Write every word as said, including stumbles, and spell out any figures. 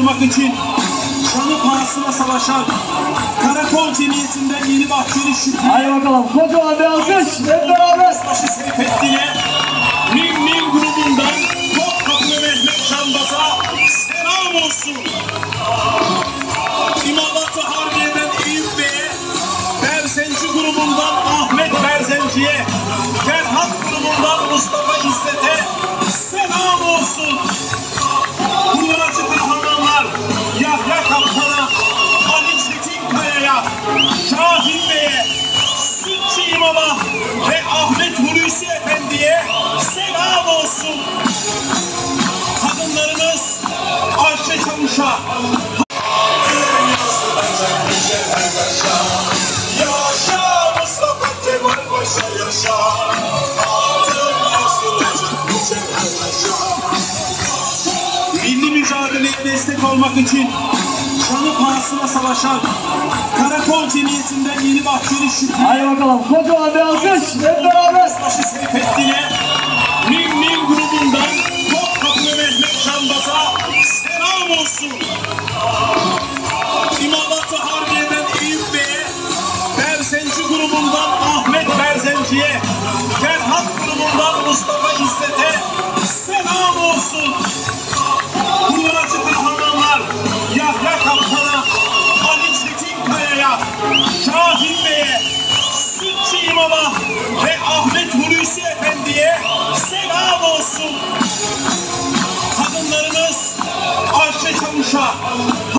olmak için canı pahasına savaşan Karakol Cemiyeti'nden Yeni Bahçeli Şükrü. Hadi bakalım, kocaman bir alkış hep beraber. Başı Seyfettin'e, Nim Nim grubundan Topkapı Mehmet Canbaz'a selam olsun. İmalatı Harbiye'den Eyüp Bey'e, Berzenci grubundan Ahmet Berzenci'ye, Ferhat grubundan Mustafa İzzet'e selam olsun. Kullanıcı kahramanlar Yahya Kaptan'a, Ali Çetinkaya'ya, Şahin Bey'e, Sütçü İmam'a ve Ahmet Hulusi Efendi'ye selam olsun. Kadınlarımız Ayşe Çavuş'a, yaşa Mustafa Kemal Paşa yaşa, milli mücadeleye destek olmak için canı pahasına savaşan Karakol Cemiyeti'nden Yeni Bahçeli Şükrü. Hadi bakalım, kocaman bir alkış hep beraber. Başı Seyfettin'e, Nim Nim grubundan Topkapı Mehmet Canbaz'a selam olsun. İmalatı Harbiye'den Eyüp Bey'e, Berzenci grubundan Ahmet Berzenci'ye, Ferhat grubundan Mustafa İzzet'e selam olsun. Kullanıcı kahramanlar Yahya Kaptan'a, Ali Çetinkaya'ya, Şahin Bey'e, Sütçü İmam'a ve Ahmet Hulusi Efendi'ye selam olsun. Kadınlarımız Ayşe Çavuş'a,